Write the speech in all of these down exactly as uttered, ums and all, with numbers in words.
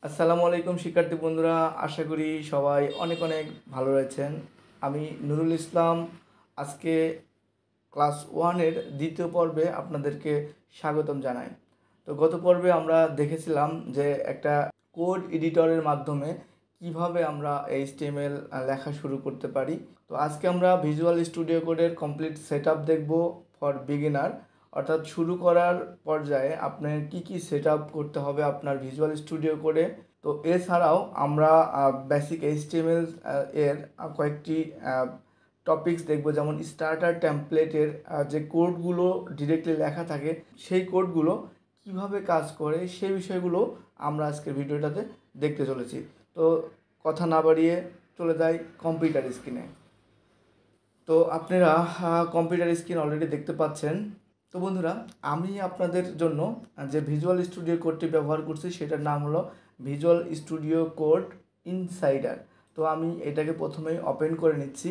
আসসালামু আলাইকুম শিক্ষার্থী বন্ধুরা, আশা করি সবাই অনেক অনেক ভালো রয়েছেন। আমি নুরুল ইসলাম আজকে ক্লাস ওয়ানের দ্বিতীয় পর্বে আপনাদেরকে স্বাগতম জানাই। তো গত পর্বে আমরা দেখেছিলাম যে একটা কোড এডিটরের মাধ্যমে কিভাবে আমরা এইচটিএমএল লেখা শুরু করতে পারি। তো আজকে আমরা ভিজুয়াল স্টুডিও কোডের কমপ্লিট সেট আপ দেখব ফর বিগিনার, অর্থাৎ শুরু করার পর্যায়ে আপনার কি কি সেট আপ করতে হবে আপনার ভিজুয়াল স্টুডিও কোডে। তো এছাড়াও আমরা বেসিক এইচটিএমএল এর কয়েকটি টপিকস দেখব, যেমন স্টার্টার টেমপ্লেটের যে কোডগুলো ডিরেক্টলি লেখা থাকে সেই কোডগুলো কিভাবে কাজ করে সেই বিষয়গুলো আমরা আজকের ভিডিওটাতে দেখতে চলেছি। তো কথা না বাড়িয়ে চলে যাই কম্পিউটার স্ক্রিনে। তো আপনারা কম্পিউটার স্ক্রিন অলরেডি দেখতে পাচ্ছেন। তো বন্ধুরা, আমি আপনাদের জন্য যে ভিজুয়াল স্টুডিও কোডটি ব্যবহার করছি সেটার নাম হলো ভিজুয়াল স্টুডিও কোড ইনসাইডার। তো আমি এটাকে প্রথমেই ওপেন করে নিচ্ছি।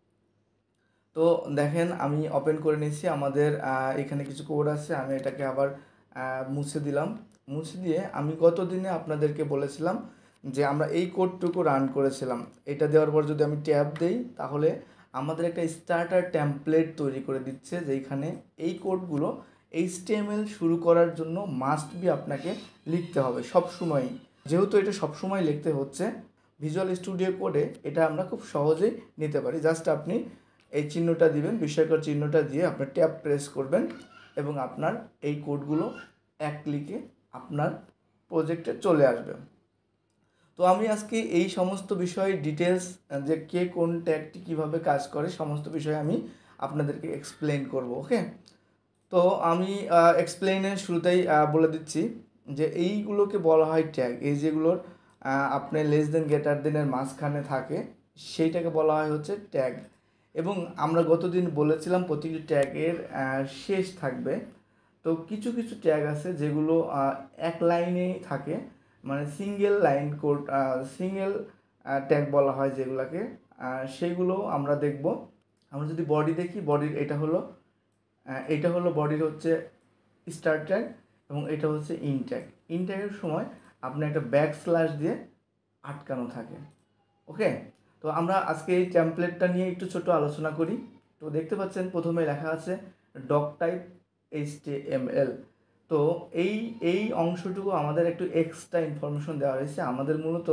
তো দেখেন আমি ওপেন করে নিচ্ছি। আমাদের এখানে কিছু কোড আছে, আমি এটাকে আবার মুছে দিলাম। মুছে দিয়ে আমি গত দিনে আপনাদেরকে বলেছিলাম যে আমরা এই কোডটুকু রান করেছিলাম। এটা দেওয়ার পর যদি আমি ট্যাব দেই তাহলে আমাদের একটা স্টার্টার টেমপ্লেট তৈরি করে দিচ্ছে, যেখানে এই কোডগুলো এইচটিএমএল শুরু করার জন্য মাস্ট বি আপনাকে লিখতে হবে সবসময়ই। যেহেতু এটা সবসময় লিখতে হচ্ছে, ভিজুয়াল স্টুডিও কোডে এটা আমরা খুব সহজেই নিতে পারি। জাস্ট আপনি এই চিহ্নটা দিবেন, বিস্ময়কর চিহ্নটা দিয়ে আপনার ট্যাব প্রেস করবেন এবং আপনার এই কোডগুলো এক ক্লিকে আপনার প্রজেক্টে চলে আসবে। তো আমি আজকে এই সমস্ত বিষয় ডিটেলস, যে কে কোন ট্যাগটি কীভাবে কাজ করে সমস্ত বিষয় আমি আপনাদেরকে এক্সপ্লেন করব। ওকে, তো আমি এক্সপ্লেনের শুরুতেই বলে দিচ্ছি যে এইগুলোকে বলা হয় ট্যাগ। এই যেগুলোর আপনি লেস দেন গ্রেটার দেনের মাঝখানে থাকে সেইটাকে বলা হয় হচ্ছে ট্যাগ। এবং আমরা গতদিন বলেছিলাম প্রতিটি ট্যাগের শেষ থাকবে। তো কিছু কিছু ট্যাগ আছে যেগুলো এক লাইনেই থাকে, মানে single line code, single tag বলা হয় যেগুলোকে, সেইগুলো আমরা দেখব। আমরা যদি বডি দেখি, বডির এটা হলো এটা হলো বডির হচ্ছে স্টার্ট ট্যাগ এবং এটা হচ্ছে ইন ট্যাগ। ইন ট্যাগের সময় আপনি একটা ব্যাক স্ল্যাশ দিয়ে আটকানো থাকে। ওকে, তো আমরা আজকে এই টেমপ্লেটটা নিয়ে একটু ছোট আলোচনা করি। তো দেখতে পাচ্ছেন প্রথমে লেখা আছে ডক টাইপ এইচটিএমএল। তো এই এই অংশটুকু আমাদের একটু এক্সট্রা ইনফরমেশন দেওয়া হয়েছে। আমাদের মূলত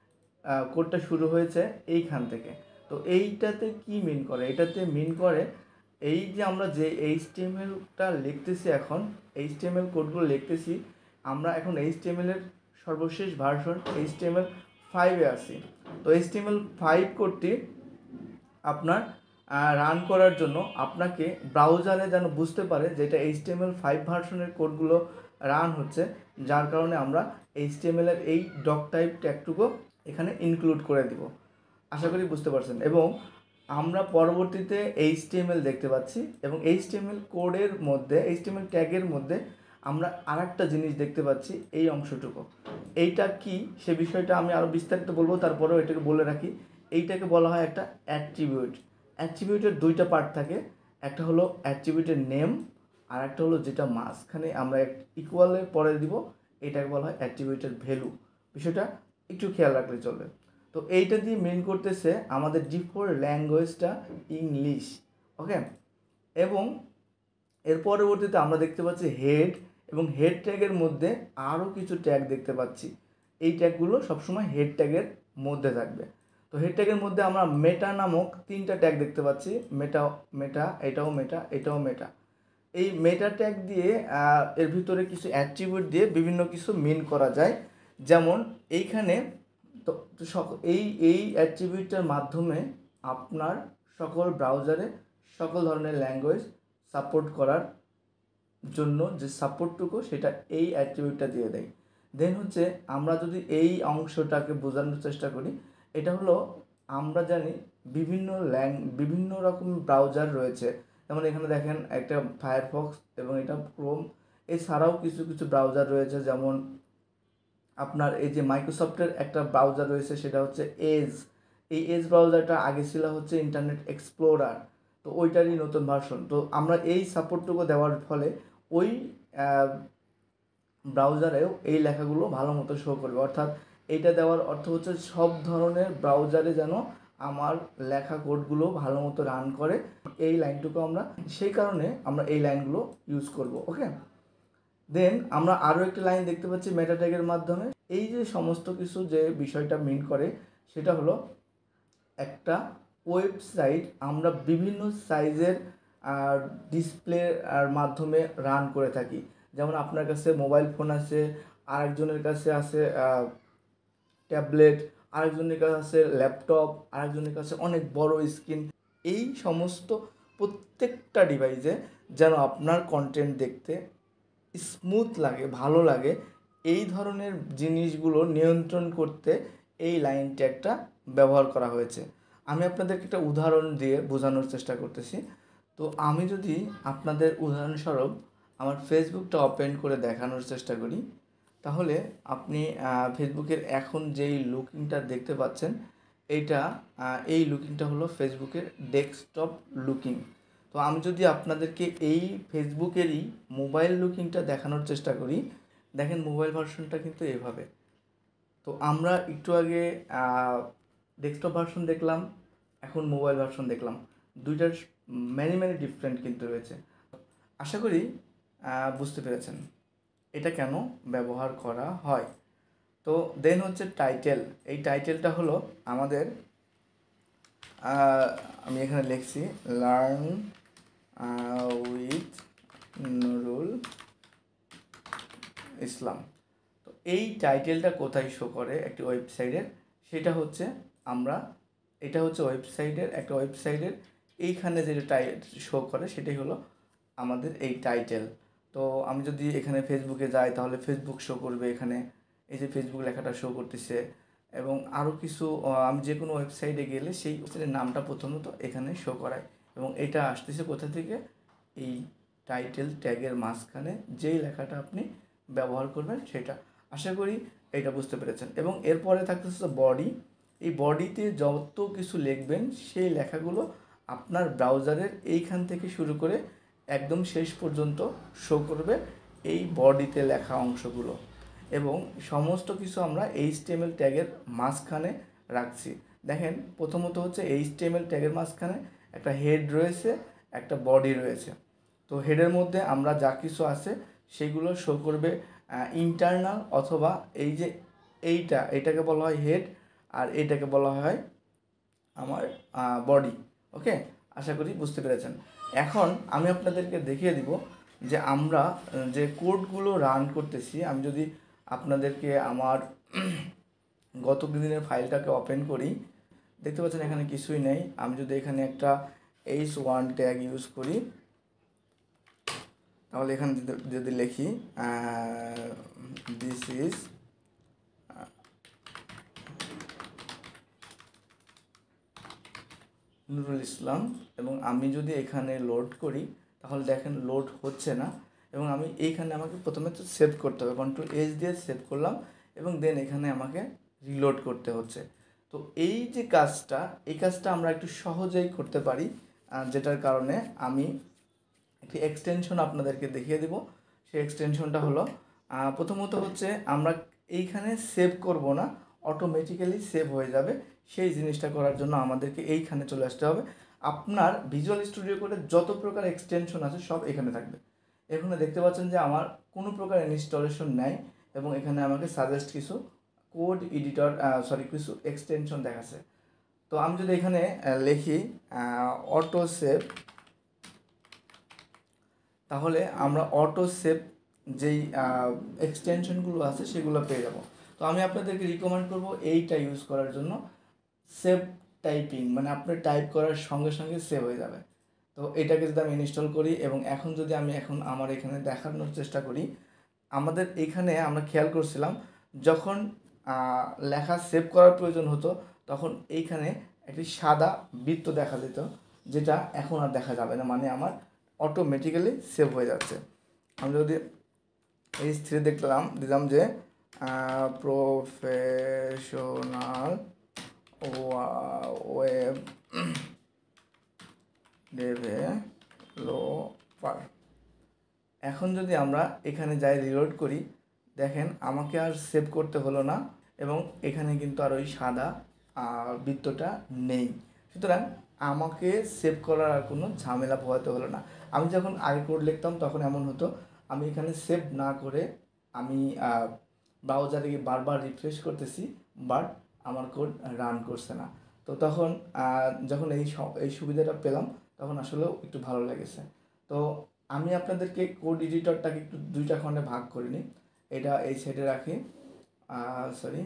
কোডটা শুরু হয়েছে এইখান থেকে। তো এইটাতে কি মিন করে? এটাতে মিন করে এই যে আমরা যে এইচটিএমএলটা লিখতেছি, এখন এইচটিএমএল কোডগুলো লিখতেছি, আমরা এখন এইচটিএমএলের সর্বশেষ ভার্সন এইচটিএমএল ফাইভে আছি। তো এইচটিএমএল ফাইভ কোডটি আপনার রান করার জন্য আপনাকে ব্রাউজারে যেন বুঝতে পারে যে এটা এইচটিএমএল ফাইভ ভার্সনের কোডগুলো রান হচ্ছে, যার কারণে আমরা এইচটিএমএলের এই ডক টাইপ ট্যাগটুকু এখানে ইনক্লুড করে দিব। আশা করি বুঝতে পারছেন। এবং আমরা পরবর্তীতে এইচটিএমএল দেখতে পাচ্ছি এবং এইচটিএমএল কোডের মধ্যে, এইচটিএমএল ট্যাগের মধ্যে আমরা আর একটা জিনিস দেখতে পাচ্ছি, এই অংশটুকু। এইটা কি সে বিষয়টা আমি আরও বিস্তারিত বলবো, তারপরেও এটাকে বলে রাখি। এইটাকে বলা হয় একটা অ্যাট্রিবিউট। অ্যাট্রিবিউটের দুইটা পার্ট থাকে, একটা হলো অ্যাট্রিবিউটের নেম আর একটা হলো যেটা মাঝখানে আমরা ইকুয়ালের পরে দিব, এটাকে বলা হয় অ্যাট্রিবিউটের ভ্যালু। বিষয়টা একটু খেয়াল রাখলে চলবে। তো এইটা দিয়ে মেন করতেছে আমাদের ডিফল্ট ল্যাঙ্গুয়েজটা ইংলিশ। ওকে, এবং এর পরবর্তীতে আমরা দেখতে পাচ্ছি হেড, এবং হেড ট্যাগের মধ্যে আরও কিছু ট্যাগ দেখতে পাচ্ছি। এই ট্যাগগুলো সবসময় হেড ট্যাগের মধ্যে থাকবে। তো হেড ট্যাগের মধ্যে আমরা মেটা নামক তিনটা ট্যাগ দেখতে পাচ্ছি, মেটা মেটা এটাও মেটা এটাও মেটা। এই মেটা ট্যাগ দিয়ে এর ভিতরে কিছু অ্যাট্রিবিউট দিয়ে বিভিন্ন কিছু মিন করা যায়। যেমন এইখানে তো এই এই অ্যাট্রিবিউটের মাধ্যমে আপনার সকল ব্রাউজারে সকল ধরনের ল্যাঙ্গুয়েজ সাপোর্ট করার জন্য যে সাপোর্টটুকু সেটা এই অ্যাট্রিবিউটটা দিয়ে দেয়। দেন হচ্ছে আমরা যদি এই অংশটাকে বোঝানোর চেষ্টা করি, এটা হলো আমরা জানি বিভিন্ন ল্যাং বিভিন্ন রকম ব্রাউজার রয়েছে। যেমন এখানে দেখেন একটা ফায়ারফক্স এবং এটা ক্রোম, এছাড়াও কিছু কিছু ব্রাউজার রয়েছে। যেমন আপনার এই যে মাইক্রোসফটের একটা ব্রাউজার রয়েছে, সেটা হচ্ছে এজ। এই এজ ব্রাউজারটা আগে ছিল হচ্ছে ইন্টারনেট এক্সপ্লোরার, তো ওইটারই নতুন ভার্সন। তো আমরা এই সাপোর্টটুকু দেওয়ার ফলে ওই ব্রাউজারেও এই লেখাগুলো ভালো মতো শো করবে। অর্থাৎ এইটা দেওয়ার অর্থ হচ্ছে সব ধরনের ব্রাউজারে যেন আমার লেখা কোডগুলো ভালো মতো রান করে, এই লাইনটুকু আমরা সেই কারণে আমরা এই লাইনগুলো ইউজ করব। ওকে, দেন আমরা আরও একটা লাইন দেখতে পাচ্ছি মেটা ট্যাগের মাধ্যমে। এই যে সমস্ত কিছু যে বিষয়টা মিন করে সেটা হলো একটা ওয়েবসাইট আমরা বিভিন্ন সাইজের ডিসপ্লে আর মাধ্যমে রান করে থাকি। যেমন আপনার কাছে মোবাইল ফোন আছে, আরেকজনের কাছে আছে ট্যাবলেট, আরেকজনের কাছে আছে ল্যাপটপ, আরেকজনের কাছে অনেক বড় স্ক্রিন। এই সমস্ত প্রত্যেকটা ডিভাইসে যেন আপনার কন্টেন্ট দেখতে স্মুথ লাগে, ভালো লাগে, এই ধরনের জিনিসগুলো নিয়ন্ত্রণ করতে এই লাইন ট্যাগটা ব্যবহার করা হয়েছে। আমি আপনাদেরকে একটা উদাহরণ দিয়ে বোঝানোর চেষ্টা করতেছি। তো আমি যদি আপনাদের উদাহরণস্বরূপ আমার ফেসবুকটা ওপেন করে দেখানোর চেষ্টা করি, তাহলে আপনি ফেসবুকের এখন যেই লুকিংটা দেখতে পাচ্ছেন, এইটা এই লুকিংটা হলো ফেসবুকের ডেস্কটপ লুকিং। তো আমি যদি আপনাদেরকে এই ফেসবুকেরই মোবাইল লুকিংটা দেখানোর চেষ্টা করি, দেখেন মোবাইল ভার্সনটা কিন্তু এভাবে। তো আমরা একটু আগে ডেস্কটপ ভার্সন দেখলাম, এখন মোবাইল ভার্সন দেখলাম, দুইটার ম্যানি ম্যানি ডিফারেন্ট কিন্তু রয়েছে। আশা করি বুঝতে পেরেছেন এটা কেন ব্যবহার করা হয়। তো দেন হচ্ছে টাইটেল। এই টাইটেলটা হলো আমাদের, আমি এখানে লিখছি লার্ন উইথ নুরুল ইসলাম। তো এই টাইটেলটা কোথায় শো করে একটি ওয়েবসাইটের, সেটা হচ্ছে আমরা, এটা হচ্ছে ওয়েবসাইটের একটা ওয়েবসাইটের এইখানে যেটা টাই শো করে সেটাই হলো আমাদের এই টাইটেল। তো আমি যদি এখানে ফেসবুকে যাই তাহলে ফেসবুক শো করবে, এখানে এই যে ফেসবুক লেখাটা শো করতেছে, এবং আরও কিছু আমি যে কোনো ওয়েবসাইটে গেলে সেই ওয়েবসাইটের নামটা প্রথমত এখানে শো করায়, এবং এটা আসতেছে কোথা থেকে, এই টাইটেল ট্যাগের মাঝখানে যেই লেখাটা আপনি ব্যবহার করবেন সেটা। আশা করি এটা বুঝতে পেরেছেন। এবং এরপরে থাকতেছে বডি। এই বডিতে যত কিছু লিখবেন সেই লেখাগুলো আপনার ব্রাউজারের এইখান থেকে শুরু করে একদম শেষ পর্যন্ত শো করবে এই বডিতে লেখা অংশগুলো, এবং সমস্ত কিছু আমরা এইচটিএমএল ট্যাগের মাঝখানে রাখছি। দেখেন প্রথমত হচ্ছে এইচটিএমএল ট্যাগের মাঝখানে একটা হেড রয়েছে, একটা বডি রয়েছে। তো হেডের মধ্যে আমরা যা কিছু আছে সেগুলো শো করবে ইন্টারনাল, অথবা এই যে এইটা এটাকে বলা হয় হেড, আর এইটাকে বলা হয় আমার বডি। ওকে, আশা করি বুঝতে পেরেছেন। এখন আমি আপনাদেরকে দেখিয়ে দিব যে আমরা যে কোডগুলো রান করতেছি। আমি যদি আপনাদেরকে আমার গত দিনের ফাইলটাকে ওপেন করি, দেখতে পাচ্ছেন এখানে কিছুই নেই। আমি যদি এখানে একটা এইচ ওয়ান ট্যাগ ইউজ করি, তাহলে এখানে যদি লিখি দিস ইজ নুরুল ইসলাম, এবং আমি যদি এখানে লোড করি তাহলে দেখেন লোড হচ্ছে না, এবং আমি এইখানে আমাকে প্রথমে তো সেভ করতে হবে, কন্ট্রোল এইচ দিয়ে সেভ করলাম, এবং দেন এখানে আমাকে রিলোড করতে হচ্ছে। তো এই যে কাজটা, এই কাজটা আমরা একটু সহজেই করতে পারি, যেটার কারণে আমি একটি এক্সটেনশন আপনাদেরকে দেখিয়ে দেব। সেই এক্সটেনশনটা হলো প্রথমত হচ্ছে আমরা এইখানে সেভ করব না, অটোমেটিক্যালি সেভ হয়ে যাবে। সেই জিনিসটা করার জন্য আমাদেরকে এইখানে চলে আসতে হবে। আপনার ভিজুয়াল স্টুডিও কোডে যত প্রকার এক্সটেনশন আছে সব এখানে থাকবে। এখানে দেখতে পাচ্ছেন যে আমার কোনো প্রকার ইনস্টলেশন নেই, এবং এখানে আমাকে সাজেস্ট কিছু কোড এডিটর সরি কিছু এক্সটেনশন দেখাচ্ছে। তো আমি যদি এখানে লিখি অটো সেভ, তাহলে আমরা অটো সেভ যেই এক্সটেনশনগুলো আছে সেগুলো পেয়ে যাব। তো আমি আপনাদেরকে রিকমেন্ড করব এইটা ইউজ করার জন্য, সেভ টাইপিং, মানে আপনি টাইপ করার সঙ্গে সঙ্গে সেভ হয়ে যাবে। তো এটাকে যদি আমি ইনস্টল করি, এবং এখন যদি আমি এখন আমার এখানে দেখানোর চেষ্টা করি, আমাদের এখানে আমরা খেয়াল করছিলাম যখন লেখা সেভ করার প্রয়োজন হতো তখন এইখানে একটি সাদা বৃত্ত দেখা যেত, যেটা এখন আর দেখা যাবে না, মানে আমার অটোমেটিক্যালি সেভ হয়ে যাচ্ছে। আমি যদি এই স্থিরে দেখলাম দিলাম যে প্রফেশনাল ওয়েব ডেভেলপার, এখন যদি আমরা এখানে যাই রিলোড করি, দেখেন আমাকে আর সেভ করতে হলো না, এবং এখানে কিন্তু আর ওই সাদা বৃত্তটা নেই। সুতরাং আমাকে সেভ করার আর কোনো ঝামেলা পোহাতে হলো না। আমি যখন আগে কোড লিখতাম তখন এমন হতো, আমি এখানে সেভ না করে আমি ব্রাউজারে গিয়ে বারবার রিফ্রেশ করতেছি, বাট আমার কোড রান করছে না। তো তখন যখন এই এই সুবিধাটা পেলাম তখন আসলেও একটু ভালো লেগেছে। তো আমি আপনাদেরকে কোড এডিটরটাকে একটু দুইটা খণ্ডে ভাগ করে নিই। এটা এই সাইডে রাখি, সরি,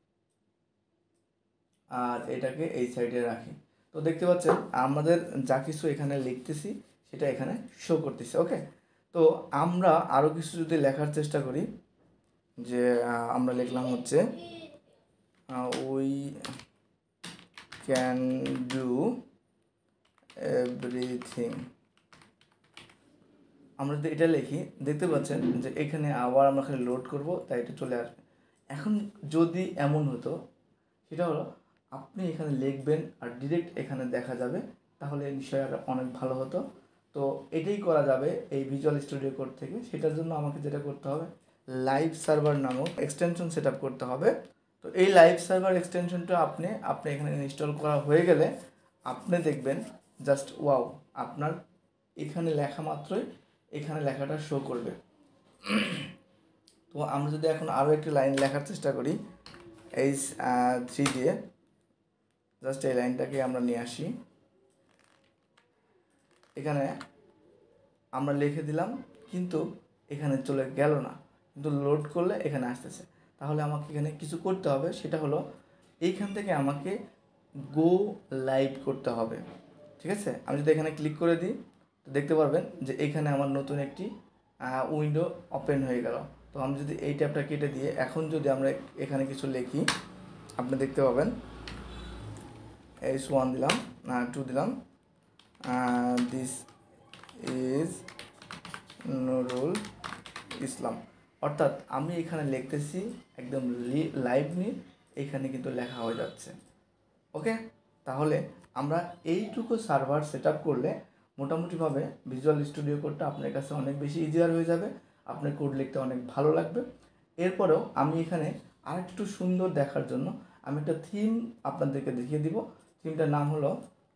আর এটাকে এই সাইডে রাখি। তো দেখতে পাচ্ছেন আমাদের যা কিছু এখানে লিখতেছি সেটা এখানে শো করতেছে। ওকে, তো আমরা আরও কিছু যদি লেখার চেষ্টা করি, যে আমরা লিখলাম হচ্ছে উই ক্যান ডু এভরিথিং। আমরা যদি এটা লিখি দেখতে পাচ্ছেন যে এখানে আবার আমরা খালি লোড করব, তাই এটা চলে আসবে। এখন যদি এমন হতো, সেটা হলো আপনি এখানে লিখবেন আর ডিরেক্ট এখানে দেখা যাবে, তাহলে নিশ্চয়ই আর অনেক ভালো হতো। তো এটাই করা যাবে এই ভিজুয়াল স্টুডিও কোড থেকে। সেটার জন্য আমাকে যেটা করতে হবে, লাইভ সার্ভার নামক এক্সটেনশন সেট আপ করতে হবে। তো এই লাইভ সার্ভার এক্সটেনশনটা আপনি আপনি এখানে ইনস্টল করা হয়ে গেলে আপনি দেখবেন জাস্ট ওয়াও, আপনার এখানে লেখা মাত্রই এখানে লেখাটা শো করবে। তো আমরা যদি এখন আরও একটি লাইন লেখার চেষ্টা করি এই থ্রি দিয়ে, জাস্ট এই লাইনটাকে আমরা নিয়ে আসি, এখানে আমরা লিখে দিলাম, কিন্তু এখানে চলে গেল না, কিন্তু লোড করলে এখানে আসতেছে। তাহলে আমাকে এখানে কিছু করতে হবে, সেটা হলো এইখান থেকে আমাকে গো লাইভ করতে হবে। ঠিক আছে, আমি যদি এখানে ক্লিক করে দিই তো দেখতে পারবেন যে এখানে আমার নতুন একটি উইন্ডো ওপেন হয়ে গেল। তো আমি যদি এই ট্যাবটা কেটে দিয়ে এখন যদি আমরা এখানে কিছু লিখি, আপনি দেখতে পাবেন এস ওয়ান দিলাম, টু দিলাম, দিস ইজ নুরুল ইসলাম, অর্থাৎ আমি এখানে লিখতেছি একদম লাইভলি, এখানে কিন্তু লেখা হয়ে যাচ্ছে। ওকে, তাহলে আমরা এইটুকু সার্ভার সেট আপ করলে মোটামুটিভাবে ভিজুয়াল স্টুডিও কোডটা আপনার কাছে অনেক বেশি ইজিয়ার হয়ে যাবে, আপনার কোড লিখতে অনেক ভালো লাগবে। এরপরেও আমি এখানে আরেকটু সুন্দর দেখার জন্য আমি একটা থিম আপনাদেরকে দেখিয়ে দিব। থিমটার নাম হলো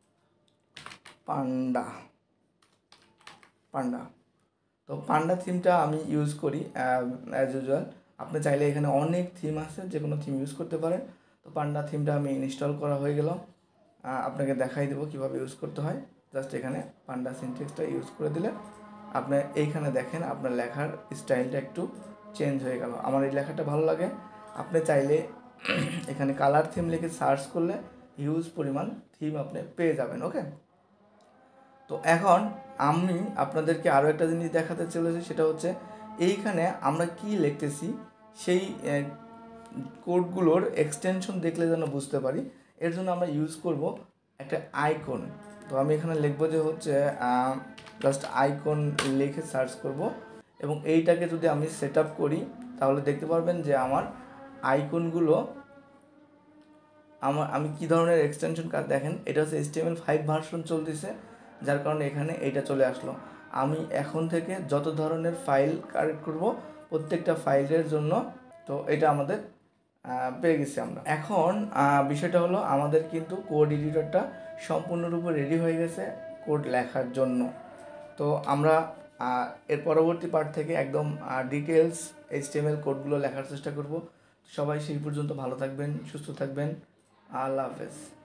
পান্ডা পান্ডা তো পান্ডা থিমটা আমি ইউজ করি অ্যাজ ইউজুয়াল। আপনি চাইলে এখানে অনেক থিম আছে, যে কোনো থিম ইউজ করতে পারেন। তো পান্ডা থিমটা আমি ইনস্টল করা হয়ে গেল, আপনাকে দেখাই দেবো কীভাবে ইউজ করতে হয়। জাস্ট এখানে পান্ডা সিনট্যাক্সটা ইউজ করে দিলে আপনি এইখানে দেখেন আপনার লেখার স্টাইলটা একটু চেঞ্জ হয়ে গেল। আমার এই লেখাটা ভালো লাগে। আপনি চাইলে এখানে কালার থিম লিখে সার্চ করলে হিউজ পরিমাণ থিম আপনি পেয়ে যাবেন। ওকে, তো এখন আমি আপনাদেরকে আরও একটা জিনিস দেখাতে চলেছি, সেটা হচ্ছে এইখানে আমরা কি লিখতেছি সেই কোডগুলোর এক্সটেনশন দেখলে যেন বুঝতে পারি, এর জন্য আমরা ইউজ করব একটা আইকন। তো আমি এখানে লিখবো যে হচ্ছে জাস্ট আইকন লিখে সার্চ করব, এবং এইটাকে যদি আমি সেট আপ করি তাহলে দেখতে পারবেন যে আমার আইকনগুলো আমার আমি কী ধরনের এক্সটেনশন কাজ দেখেন, এটা হচ্ছে H T M L five version চলতেছে, যার কারণে এখানে এইটা চলে আসলো। আমি এখন থেকে যত ধরনের ফাইল কারেক্ট করব প্রত্যেকটা ফাইলের জন্য, তো এটা আমাদের পেয়ে গেছি আমরা। এখন বিষয়টা হলো আমাদের কিন্তু কোড এডিটরটা সম্পূর্ণরূপে রেডি হয়ে গেছে কোড লেখার জন্য। তো আমরা এর পরবর্তী পার্ট থেকে একদম details H T M L কোডগুলো লেখার চেষ্টা করব। সবাই সেই পর্যন্ত ভালো থাকবেন, সুস্থ থাকবেন, আল্লাহ হাফেজ।